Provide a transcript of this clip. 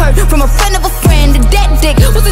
hurt from a friend of a friend. And that dick was